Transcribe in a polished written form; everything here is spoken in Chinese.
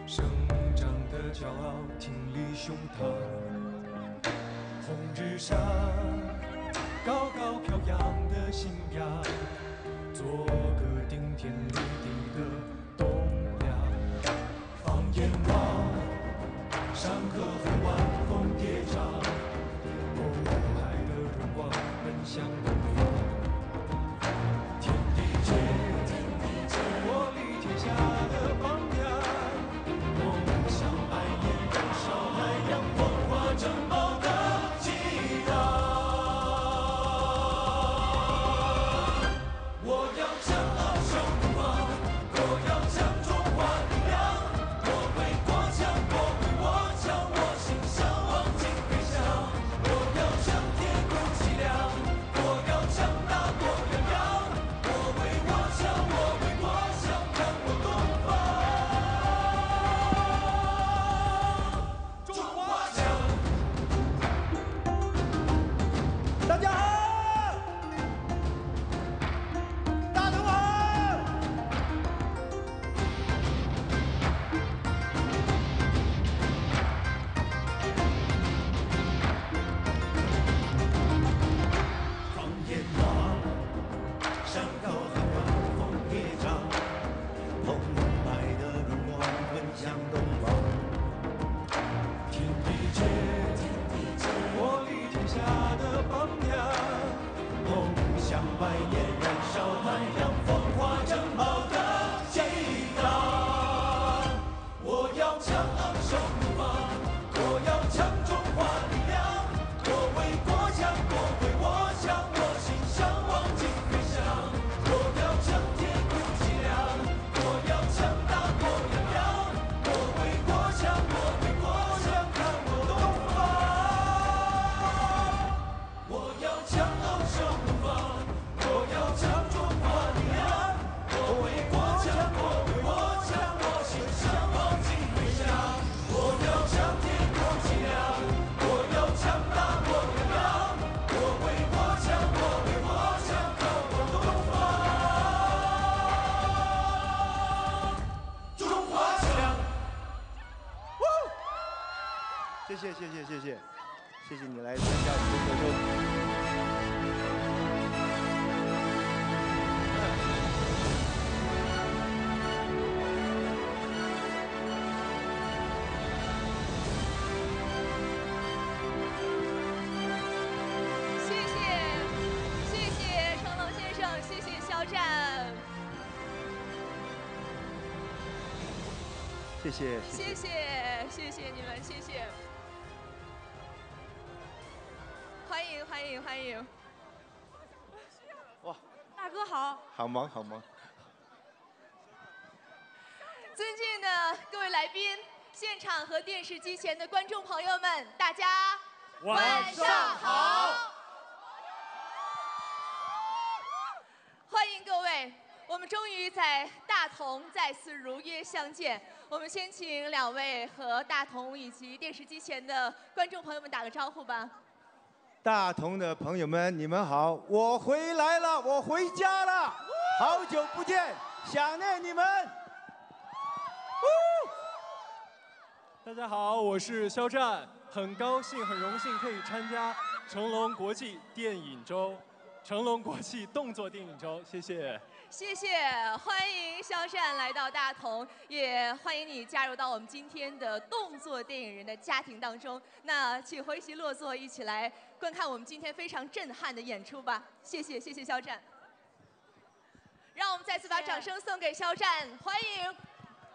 生长的骄傲，挺立胸膛。红日上，高高飘扬的信仰，做个顶天立地的栋梁。放眼望，山河很晚风叠嶂，红海的荣光奔向东方。天地间，我立天下的榜样。梦想蔓延，燃烧太阳，风华正茂的激荡。我要骄傲胸膛，我要强中华力量。我为国强，我为我强，我心向往尽飞翔。我要张铁骨脊梁，我要强大过洋洋。我为我强，我为国强，看我东方，中华强。大家好，大同好。放眼望，山高海远风叠嶂，澎湃的荣光奔向东方。天地间，我立天下的榜样。梦想蔓延，燃烧太阳，风华正茂的激荡。我要强昂胸膛，我要强中华力量。我为国强，我为我强，我心向往尽飞翔。我要张铁骨脊梁，我要强大过洋洋。我为国强，我为国强，看我东方。我要强昂胸膛，我要强中华力量。我为国强，我为我强，我心向往尽飞翔。我要张铁骨脊梁，我要强大过洋洋。我为国强，我为我强，看我东方，中华强。 谢谢谢谢谢谢，谢谢你来参加我们的活动。 谢谢成龙先生，谢谢肖战， 谢谢谢谢你们，谢谢，欢迎， 哇， 大哥好， 好忙好忙。 尊敬的各位来宾，现场和电视机前的观众朋友们，大家晚上好。 欢迎各位，我们终于在大同再次如约相见。我们先请两位和大同以及电视机前的观众朋友们打个招呼吧。 大同的朋友们，你们好，我回来了，我回家了，好久不见，想念你们。 大家好，我是肖战，很高兴、很荣幸可以参加成龙国际电影周、成龙国际动作电影周，谢谢。 谢谢，欢迎肖战来到大同，也欢迎你加入到我们今天的动作电影人的家庭当中。那请回席落座，一起来观看我们今天非常震撼的演出吧。谢谢，谢谢肖战。让我们再次把掌声送给肖战，欢迎。